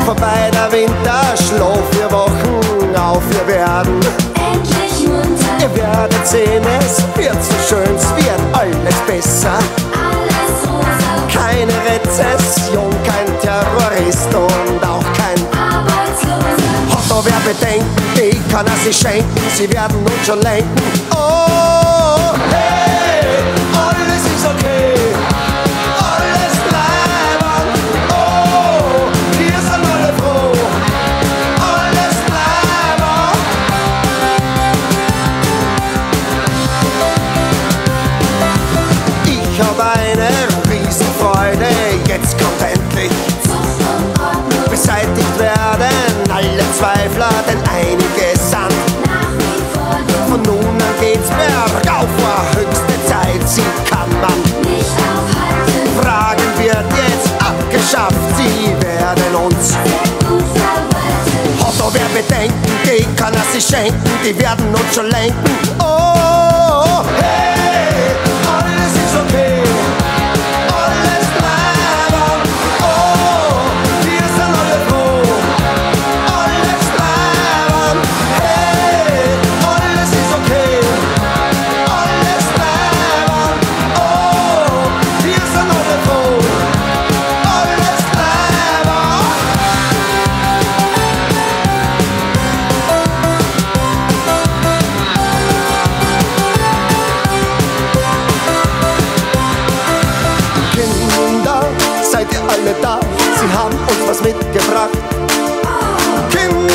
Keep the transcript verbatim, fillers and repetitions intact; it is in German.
Vorbei der Winterschlaf, wir wachen auf, wir werden endlich munter. Ihr werdet sehen, es wird so schön, es wird alles besser. Alles rosa, Keine Rezession, kein Terrorist und auch kein Arbeitsloser. Hat da wer Bedenken, die kann er sich schenken, sie werden uns schon lenken. Oh, hey, alles ist okay, alles bleiben. Oh, wir sind alle froh, alles bleiben. Ich hab eine Riesenfreude, jetzt kommt endlich Zucht und Ordnung, beseitigt werden alle Zweifler, denn einige sind nach wie vor jung. von nun an geht's bergauf, war höchste Zeit, sie kann man Nicht aufhalten, fragen, wird jetzt abgeschafft, sie werden uns sehr gut verwalten. hat da wer Bedenken, die kann er sich schenken, die werden uns schon lenken. Oh, hey, alles ist okay, alles bleiben. Oh, wir sind alle froh, alles bleiben. Hey, alles ist okay, alles bleiben. Oh, wir sind alle froh, alles bleiben. Kinder, seid ihr alle da? Sie haben uns was mitgebracht. Kinder,